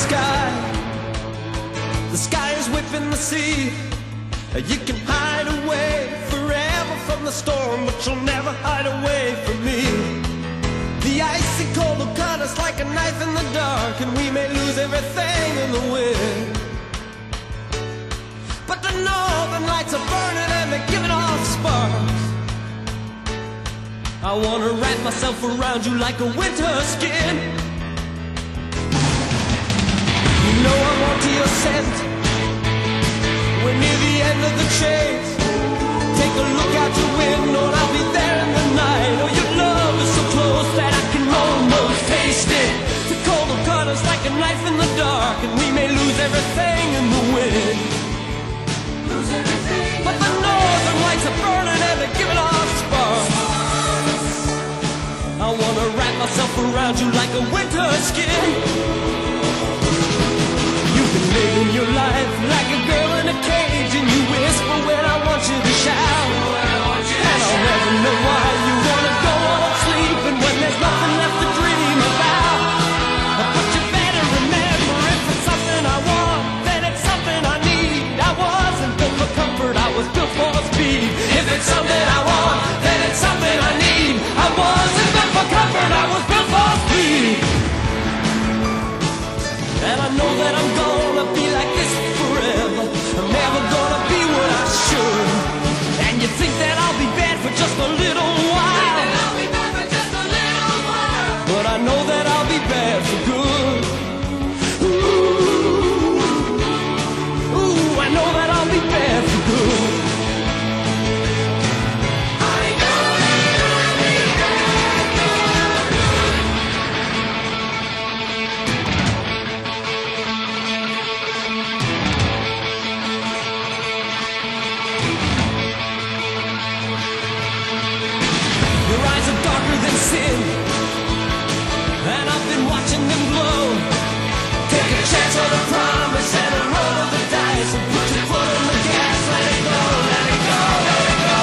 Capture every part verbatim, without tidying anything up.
sky. The sky is whipping the sea. You can hide away forever from the storm, but you'll never hide away from me. The icy cold will cut us like a knife in the dark, and we may lose everything in the wind. But the northern lights are burning and they're giving off sparks. I wanna wrap myself around you like a winter skin. You know I want your scent. We're near the end of the chase. Take a look out your window and I'll be there in the night. Oh, your love is so close that I can almost taste it. The cold will cut us like a knife in the dark, and we may lose everything in the wind. Lose everything. But the northern lights are burning and they're giving off sparks. I wanna wrap myself around you like a winter skin. You've been living your life like a girl in a cage, and you whisper when I want you to shout. And I'll never know why you wanna go on sleeping when there's nothing left to dream about. But you better remember, if it's something I want, then it's something I need. I wasn't built for comfort, I was built for speed. If it's something I want, then it's something I need. I wasn't built for comfort, I was built for speed. And I know that I'm gonna be like this forever. I'm never gonna be what I should. And you think that I'll be bad for just a little while. I'll be bad for just a little while. But I know that I'll be bad for good. Ooh, ooh, I know that I'll be bad for good. Sin, and I've been watching them glow. Take a chance on a promise and a roll of the dice, and put your foot on the gas. Let it go, let it go, let it go.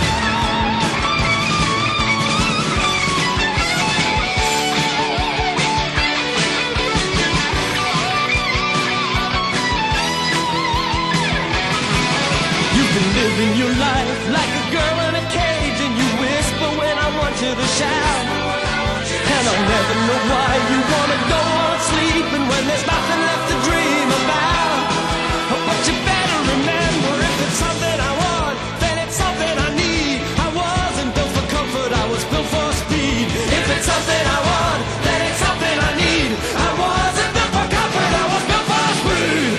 You've been living your life like a girl in a cage, and you whisper when I want you to shout. And I'll never know why you wanna go on sleeping when there's nothing left to dream about. But you better remember, if it's something I want, then it's something I need. I wasn't built for comfort, I was built for speed. If it's something I want, then it's something I need. I wasn't built for comfort, I was built for speed.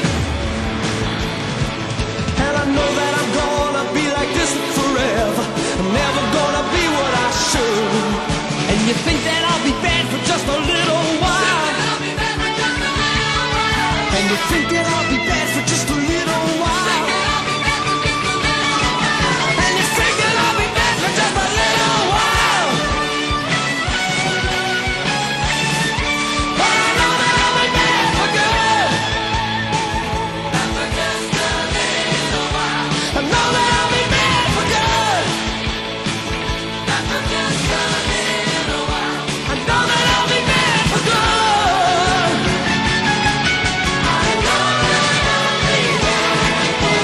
And I know that I'm gonna be like this forever. I'm never gonna be what I should. And you think that I'll be bad for just a little while. And you think that I'll be bad for just a little while. And you think that I'll be bad for just a little while. But I know that I'll be bad for good. Not for just a little while. I know that I'll be bad for good. Not for just a little while. I know that I'll be bad for good. I know that I'll be bad for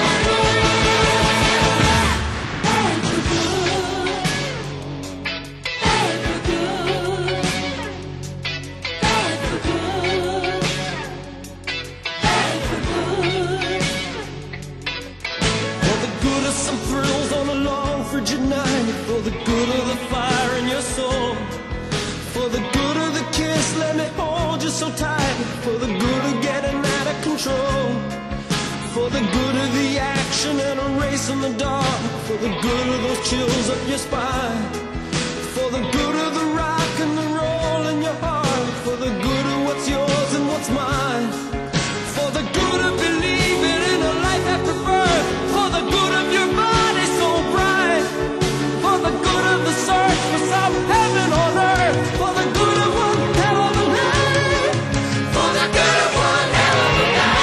For the good of some thrills on a long frigid night, for the good of the fire in your soul, for the good of the kiss, let me hold you so tight, for the good of getting out of control, for the good of the action and a race in the dark, for the good of those chills up your spine, for the good of the rock and the roll in your heart, for the good of what's yours and what's mine, for the good of believing in a life after birth, for the good of your body so bright, for the good of the search for some heaven on earth, for the good of one hell of a night, for the good of one hell of a night.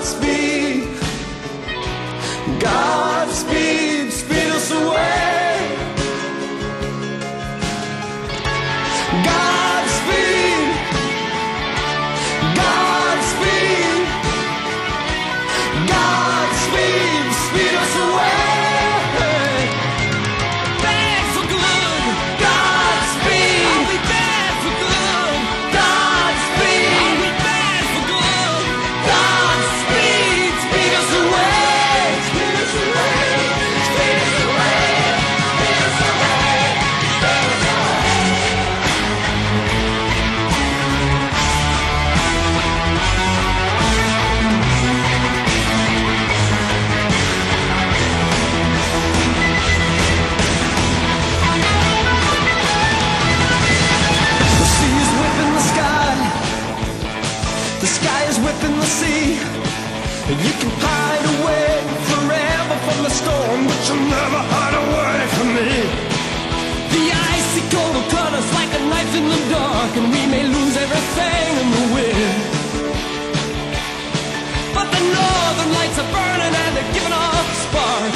Godspeed, Godspeed, speed us away. Godspeed, Godspeed, Godspeed, speed us away. Bad for good, Godspeed. I'll be bad for good, Godspeed. I'll be bad for good, Godspeed, speed us away. Speed us away, speed us away, speed us away, speed us away. The sea is whipping the sky, the sky is whipping the sea. You can hide away forever from the storm, but you'll never hide away from me. The icy cold will cut us like a knife in the dark, and we may lose everything in the wind. But the northern lights are burning and they're giving off a spark.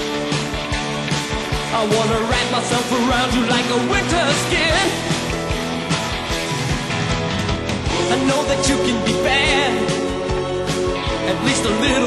I wanna wrap myself around you like a winter skin. I know that you can be bad, at least a little